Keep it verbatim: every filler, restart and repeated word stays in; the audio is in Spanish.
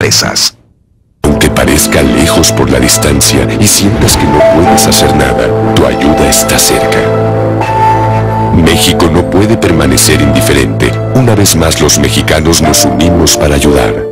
empresas. Aunque parezca lejos por la distancia y sientas que no puedes hacer nada, tu ayuda está cerca. México no puede permanecer indiferente. Una vez más los mexicanos nos unimos para ayudar.